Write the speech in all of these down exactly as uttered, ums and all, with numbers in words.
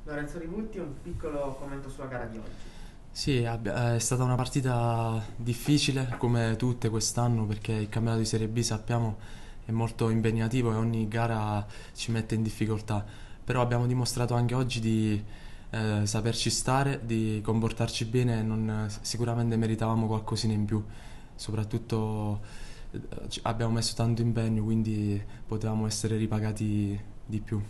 Lorenzo Rivutti, un piccolo commento sulla gara di oggi. Sì, abbi- è stata una partita difficile come tutte quest'anno perché il campionato di Serie B sappiamo è molto impegnativo e ogni gara ci mette in difficoltà, però abbiamo dimostrato anche oggi di eh, saperci stare, di comportarci bene e non, sicuramente meritavamo qualcosina in più, soprattutto eh, ci- abbiamo messo tanto impegno quindi potevamo essere ripagati di più.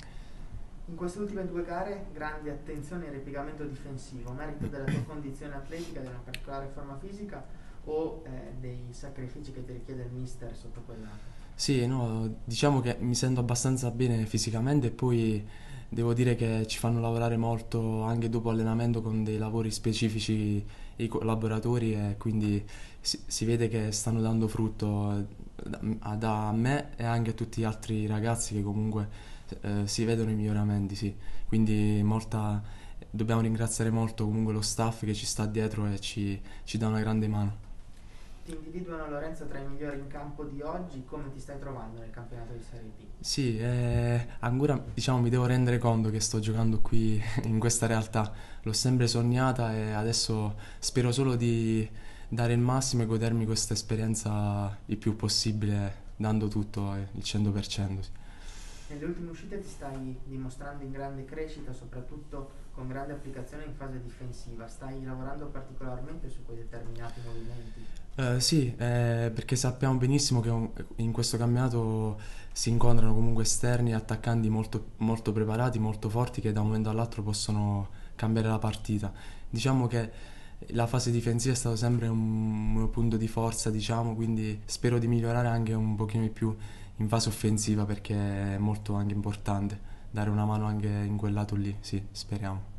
In queste ultime due gare, grande attenzione al ripiegamento difensivo, merito della tua condizione atletica, della particolare forma fisica o eh, dei sacrifici che ti richiede il mister sotto quel lato? Sì, no, diciamo che mi sento abbastanza bene fisicamente e poi devo dire che ci fanno lavorare molto anche dopo allenamento con dei lavori specifici i collaboratori e quindi si, si vede che stanno dando frutto eh, da, da me e anche a tutti gli altri ragazzi che comunque eh, si vedono i miglioramenti, sì. Quindi molta, dobbiamo ringraziare molto comunque lo staff che ci sta dietro e ci, ci dà una grande mano. Ti individuano Lorenzo tra i migliori in campo di oggi, come ti stai trovando nel campionato di Serie B? Sì, eh, ancora diciamo mi devo rendere conto che sto giocando qui in questa realtà. L'ho sempre sognata e adesso spero solo di dare il massimo e godermi questa esperienza il più possibile, dando tutto eh, il cento per cento. Sì. Nelle ultime uscite ti stai dimostrando in grande crescita, soprattutto con grande applicazione in fase difensiva. Stai lavorando particolarmente su quei determinati movimenti. Eh, sì, eh, perché sappiamo benissimo che un- in questo campionato si incontrano comunque esterni e attaccanti molto, molto preparati, molto forti che da un momento all'altro possono cambiare la partita. Diciamo che la fase difensiva è stato sempre un mio punto di forza, diciamo, quindi spero di migliorare anche un pochino di più in fase offensiva perché è molto anche importante dare una mano anche in quel lato lì, sì, speriamo.